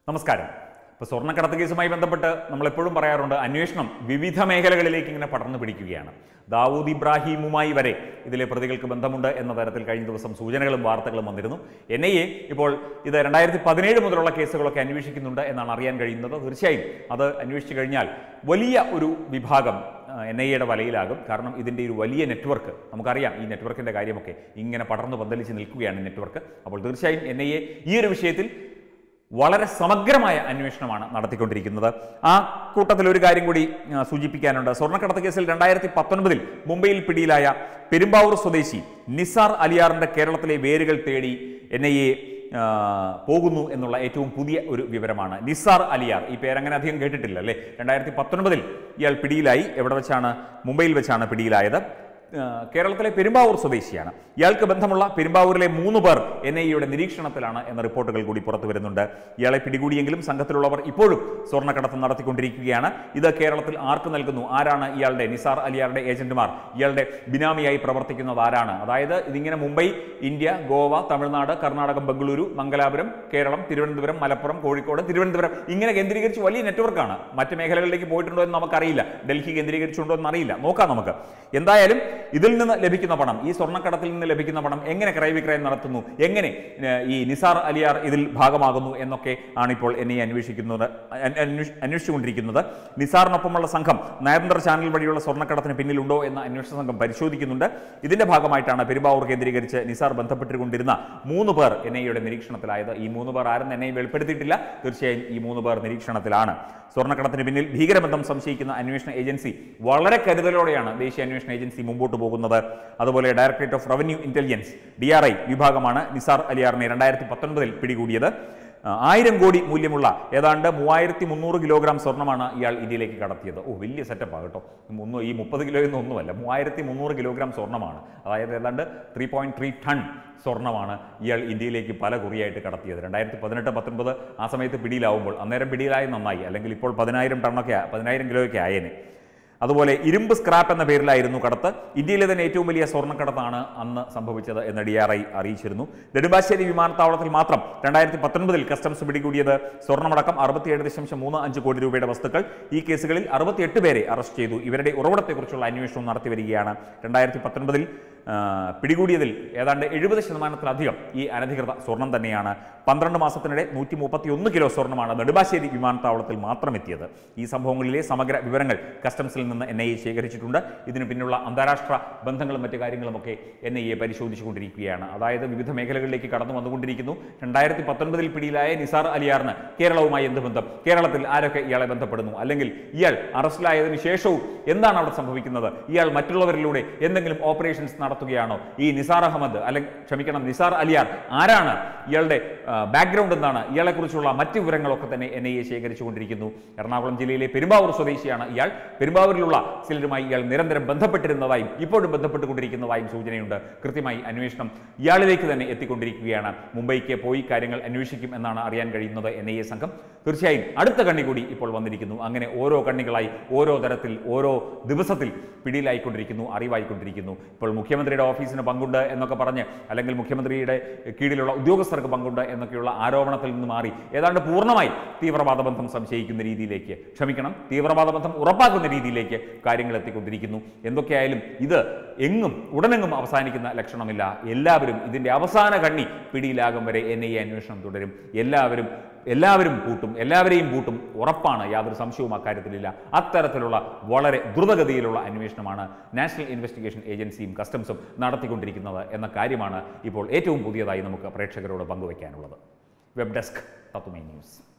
നമസ്കാരം. ഇപ്പോൾ സ്വർണ്ണക്കടത്ത് കേസുമായി ബന്ധപ്പെട്ട് നമ്മളെപ്പോഴും പറയാറുണ്ട്, അന്വേഷണം വിവിധ മേഖലകളിലേക്ക് ഇങ്ങനെ പടർന്നു പിടിക്കുകയാണ്. ദാവൂദ് ഇബ്രാഹിമുമായി വരെ ഇതിലെ പ്രതികൾക്ക് ബന്ധമുണ്ട് എന്ന തരത്തിൽ കഴിഞ്ഞ ദിവസം സൂചനകളും വാർത്തകളും വന്നിരുന്നു. NIA ഇപ്പോൾ ഇത് 2017 മുതലുള്ള കേസുകളൊക്കെ അന്വേഷിക്കുന്നുണ്ട് എന്നാണ് അറിയാൻ കഴിയുന്നത്. തീർച്ചയായും അത് അന്വേഷിച്ചു കഴിഞ്ഞാൽ വലിയ ഒരു വിഭാഗം NIAയുടെ വലയിലാകും. കാരണം ഇതിൻ്റെ ഒരു വലിയ നെറ്റ്വർക്ക് നമുക്കറിയാം. ഈ നെറ്റ്വർക്കിൻ്റെ കാര്യമൊക്കെ ഇങ്ങനെ പടർന്നു പന്തലിച്ച് നിൽക്കുകയാണ് നെറ്റ്വർക്ക്. അപ്പോൾ തീർച്ചയായും NIA ഈ ഒരു വിഷയത്തിൽ വളരെ സമഗ്രമായ അന്വേഷണമാണ് നടത്തിക്കൊണ്ടിരിക്കുന്നത്. ആ കൂട്ടത്തിൽ ഒരു കാര്യം കൂടി സൂചിപ്പിക്കാനുണ്ട്. സ്വർണ്ണക്കടത്ത് കേസിൽ 2019 മുംബൈയിൽ പിടിയിലായ പെരുമ്പാവൂർ സ്വദേശി നിസാർ അലിയാറിന്റെ കേരളത്തിലെ വേരുകൾ തേടി NIA പോകുന്നു എന്നുള്ള ഏറ്റവും പുതിയ ഒരു വിവരമാണ്. നിസാർ അലിയാർ, ഈ പേരങ്ങനെ അധികം കേട്ടിട്ടില്ല അല്ലേ? 2019 ഇയാൾ പിടിയിലായി. എവിടെ വെച്ചാണ്? മുംബൈയിൽ വെച്ചാണ് പിടിയിലായത്. കേരളത്തിലെ പെരുമ്പാവൂർ സ്വദേശിയാണ്. ഇയാൾക്ക് ബന്ധമുള്ള പെരുമ്പാവൂരിലെ 3 പേർ NIAയുടെ നിരീക്ഷണത്തിലാണ് എന്ന റിപ്പോർട്ടുകൾ കൂടി പുറത്തു വരുന്നുണ്ട്. ഇയാളെ പിടികൂടിയെങ്കിലും സംഘത്തിലുള്ളവർ ഇപ്പോഴും സ്വർണ്ണക്കടത്ത് നടത്തിക്കൊണ്ടിരിക്കുകയാണ്. ഇത് കേരളത്തിൽ ആർക്ക് നൽകുന്നു? ആരാണ് ഇയാളുടെ, നിസാർ അലിയാറുടെ ഏജന്റുമാർ? ഇയാളുടെ ബിനാമിയായി പ്രവർത്തിക്കുന്നത് ആരാണ്? അതായത് ഇതിങ്ങനെ മുംബൈ, ഇന്ത്യ, ഗോവ, തമിഴ്നാട്, കർണാടകം, ബംഗളൂരു, മംഗലാപുരം, കേരളം, തിരുവനന്തപുരം, മലപ്പുറം, കോഴിക്കോട്, തിരുവനന്തപുരം, ഇങ്ങനെ കേന്ദ്രീകരിച്ച് വലിയ നെറ്റ്വർക്കാണ്. മറ്റ് മേഖലകളിലേക്ക് പോയിട്ടുണ്ടോ എന്ന് നമുക്കറിയില്ല. ഡൽഹി കേന്ദ്രീകരിച്ചുണ്ടോ എന്നറിയില്ല. നോക്കാം നമുക്ക്. എന്തായാലും ഇതിൽ നിന്ന് ലഭിക്കുന്ന പണം, ഈ സ്വർണ്ണക്കടത്തിൽ നിന്ന് ലഭിക്കുന്ന പണം എങ്ങനെ ക്രയവിക്രയം നടത്തുന്നു, എങ്ങനെ ഈ നിസാർ അലിയാർ ഇതിൽ ഭാഗമാകുന്നു എന്നൊക്കെ ആണിപ്പോൾ NIA അന്വേഷിച്ചുകൊണ്ടിരിക്കുന്നത്. നിസാറിനൊപ്പമുള്ള സംഘം നയതന്ത്ര ചാനൽ വഴിയുള്ള സ്വർണ്ണക്കടത്തിന് പിന്നിലുണ്ടോ എന്ന അന്വേഷണ സംഘം പരിശോധിക്കുന്നുണ്ട്. ഇതിന്റെ ഭാഗമായിട്ടാണ് പെരുമ്പാവൂർ കേന്ദ്രീകരിച്ച് നിസാർ ബന്ധപ്പെട്ടുകൊണ്ടിരുന്ന 3 പേർ NIAയുടെ നിരീക്ഷണത്തിലായത്. ഈ 3 പേർ ആരെന്ന് NIA വെളിപ്പെടുത്തിയിട്ടില്ല. തീർച്ചയായും ഈ 3 പേർ നിരീക്ഷണത്തിലാണ്. സ്വർണ്ണക്കടത്തിന് പിന്നിൽ ഭീകരബന്ധം സംശയിക്കുന്ന അന്വേഷണ ഏജൻസി വളരെ കരുതലോടെയാണ് ദേശീയ അന്വേഷണ ഏജൻസി മുമ്പോട്ട് പോകുന്നത്. അതുപോലെ directorate of revenue intelligence DRI വിഭാഗമാണ് നിസാർ അലിയാറിനെ 2019 പിടികൂടിയത്. 1000 കോടി മൂല്യമുള്ള ഏതാണ്ട് 3300 കിലോഗ്രാം സ്വർണ്ണമാണ് ഇയാൾ ഇന്ത്യയിലേക്ക് കടത്തിയത്. വലിയ സെറ്റപ്പാണ് കേട്ടോ. ഈ 30 കിലോയൊന്നും ഒന്നുമല്ല, 3300 കിലോഗ്രാം സ്വർണ്ണമാണ്. അതായത് ഏതാണ്ട് 3.3 ടൺ സ്വർണ്ണമാണ് ഇയാൾ ഇന്ത്യയിലേക്ക് പല കുറിയായിട്ട് കടത്തിയത്. 2018-19 ആ സമയത്ത് പിടിയിലാവുമ്പോൾ, അന്നേരം പിടിയിലായി നന്നായി, അല്ലെങ്കിൽ ഇപ്പോൾ 10,000 കിലോയൊക്കെ ആയേനെ. അതുപോലെ ഇരുമ്പ് സ്ക്രാപ്പ് എന്ന പേരിലായിരുന്നു കടത്ത്. ഇന്ത്യയിലെ തന്നെ ഏറ്റവും വലിയ സ്വർണ്ണക്കടത്താണ് അന്ന് സംഭവിച്ചത് എന്ന് DRI അറിയിച്ചിരുന്നു. നെടുമ്പാശ്ശേരി വിമാനത്താവളത്തിൽ മാത്രം 2019 കസ്റ്റംസ് പിടികൂടിയത് സ്വർണ്ണമടക്കം 67.35 കോടി രൂപയുടെ വസ്തുക്കൾ. ഈ കേസുകളിൽ 68 പേരെ അറസ്റ്റ് ചെയ്തു. ഇവരുടെ ഉറവിടത്തെക്കുറിച്ചുള്ള അന്വേഷണം നടത്തി വരികയാണ്. 2019 പിടികൂടിയതിൽ ഏതാണ്ട് 70% ഈ അനധികൃത സ്വർണം തന്നെയാണ്. 12 മാസത്തിനിടെ 131 കിലോ സ്വർണ്ണമാണ് നെടുമ്പാശ്ശേരി വിമാനത്താവളത്തിൽ മാത്രം എത്തിയത്. ഈ സംഭവങ്ങളിലെ സമഗ്ര വിവരങ്ങൾ കസ്റ്റംസിൽ നിന്ന് NIA ശേഖരിച്ചിട്ടുണ്ട്. ഇതിന് പിന്നിലുള്ള അന്താരാഷ്ട്ര ബന്ധങ്ങളും മറ്റു കാര്യങ്ങളുമൊക്കെ NIA പരിശോധിച്ചുകൊണ്ടിരിക്കുകയാണ്. അതായത് വിവിധ മേഖലകളിലേക്ക് കടന്നു വന്നുകൊണ്ടിരിക്കുന്നു. 2019 പിടിയിലായ നിസാർ അലിയാറിന് കേരളവുമായി എന്ത് ബന്ധം? കേരളത്തിൽ ആരൊക്കെ ഇയാളെ ബന്ധപ്പെടുന്നു? അല്ലെങ്കിൽ ഇയാൾ അറസ്റ്റിലായതിനു ശേഷവും എന്താണ് അവിടെ സംഭവിക്കുന്നത്? ഇയാൾ മറ്റുള്ളവരിലൂടെ എന്തെങ്കിലും ഓപ്പറേഷൻസ് നടത്തുകയാണോ? ഈ നിസാർ നിസാർ അലിയാർ ആരാണ്? ഇയാളുടെ ബാക്ക്ഗ്രൗണ്ട് എന്താണ്? ഇയാളെക്കുറിച്ചുള്ള മറ്റ് വിവരങ്ങളൊക്കെ തന്നെ NIA ശേഖരിച്ചുകൊണ്ടിരിക്കുന്നു. എറണാകുളം ജില്ലയിലെ പെരുമ്പാവൂർ സ്വദേശിയാണ് ഇയാൾ. പെരുമ്പാവൂരിലുള്ള ചിലരുമായി ഇയാൾ നിരന്തരം ബന്ധപ്പെട്ടിരുന്നതായും ഇപ്പോഴും ബന്ധപ്പെട്ടുകൊണ്ടിരിക്കുന്നതായും സൂചനയുണ്ട്. കൃത്യമായി അന്വേഷണം ഇയാളിലേക്ക് തന്നെ എത്തിക്കൊണ്ടിരിക്കുകയാണ്. മുംബൈക്ക് പോയി കാര്യങ്ങൾ അന്വേഷിക്കും എന്നാണ് അറിയാൻ കഴിയുന്നത് NIA സംഘം. തീർച്ചയായും അടുത്ത കണ്ണി കൂടി ഇപ്പോൾ വന്നിരിക്കുന്നു. അങ്ങനെ ഓരോ കണ്ണികളായി ഓരോ തരത്തിൽ ഓരോ ദിവസത്തിൽ പിടിയിലായിക്കൊണ്ടിരിക്കുന്നു, അറിവായിക്കൊണ്ടിരിക്കുന്നു. ഇപ്പോൾ മുഖ്യമന്ത്രിയുടെ ഓഫീസിന് പങ്കുണ്ട് എന്നൊക്കെ പറഞ്ഞ്, അല്ലെങ്കിൽ മുഖ്യമന്ത്രിയുടെ കീഴിലുള്ള ഉദ്യോഗസ്ഥർക്ക് പങ്കുണ്ട് എന്നൊക്കെയുള്ള ആരോപണത്തിൽ നിന്ന് മാറി ഏതാണ്ട് പൂർണ്ണമായി തീവ്രവാദ ബന്ധം സംശയിക്കുന്ന രീതിയിലേക്ക്, തീവ്രവാദ ബന്ധം ഉറപ്പാക്കുന്ന രീതിയിലേക്ക് കാര്യങ്ങൾ എത്തിക്കൊണ്ടിരിക്കുന്നു. എന്തൊക്കെയായാലും ഇത് ഉടനെങ്ങും അവസാനിക്കുന്ന ലക്ഷണമില്ല. എല്ലാവരും ഇതിൻ്റെ അവസാന കണ്ണി പിടിയിലാകും വരെ NIA അന്വേഷണം തുടരും. എല്ലാവരെയും പൂട്ടും, ഉറപ്പാണ്. യാതൊരു സംശയവും അക്കാര്യത്തിലില്ല. അത്തരത്തിലുള്ള വളരെ ദ്രുതഗതിയിലുള്ള അന്വേഷണമാണ് നാഷണൽ ഇൻവെസ്റ്റിഗേഷൻ ഏജൻസിയും കസ്റ്റംസും നടത്തിക്കൊണ്ടിരിക്കുന്നത് എന്ന കാര്യമാണ് ഇപ്പോൾ ഏറ്റവും പുതിയതായി നമുക്ക് പ്രേക്ഷകരോട് പങ്കുവയ്ക്കാനുള്ളത്. Web desk Tatwamayi news.